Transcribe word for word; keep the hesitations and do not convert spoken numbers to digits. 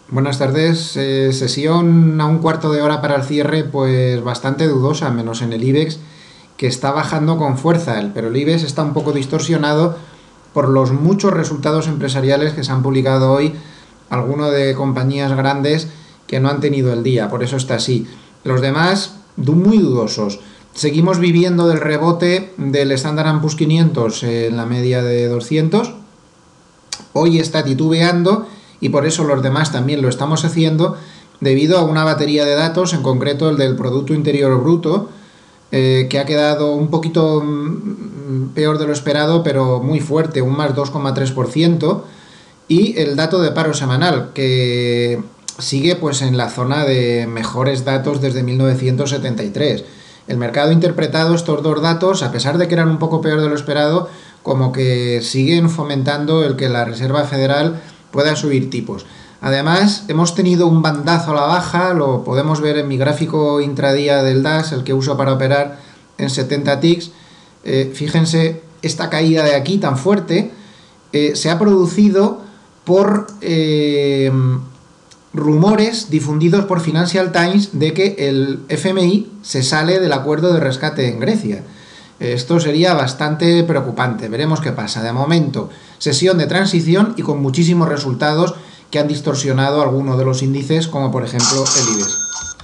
Buenas tardes. Eh, sesión a un cuarto de hora para el cierre, pues bastante dudosa, menos en el IBEX, que está bajando con fuerza. Pero el IBEX está un poco distorsionado por los muchos resultados empresariales que se han publicado hoy, algunos de compañías grandes que no han tenido el día, por eso está así. Los demás, muy dudosos. Seguimos viviendo del rebote del Standard and Poor's quinientos en la media de doscientos. Hoy está titubeando y por eso los demás también lo estamos haciendo, debido a una batería de datos, en concreto el del Producto Interior Bruto, eh, que ha quedado un poquito mm, peor de lo esperado, pero muy fuerte, un más dos coma tres por ciento, y el dato de paro semanal, que sigue pues en la zona de mejores datos desde mil novecientos setenta y tres. El mercado ha interpretado estos dos datos, a pesar de que eran un poco peor de lo esperado, como que siguen fomentando el que la Reserva Federal pueda subir tipos. Además, hemos tenido un bandazo a la baja, lo podemos ver en mi gráfico intradía del D A S, el que uso para operar en setenta ticks. Eh, fíjense, esta caída de aquí tan fuerte eh, se ha producido por eh, rumores difundidos por Financial Times de que el F M I se sale del acuerdo de rescate en Grecia. Esto sería bastante preocupante, veremos qué pasa. De momento, sesión de transición y con muchísimos resultados que han distorsionado algunos de los índices, como por ejemplo el IBEX.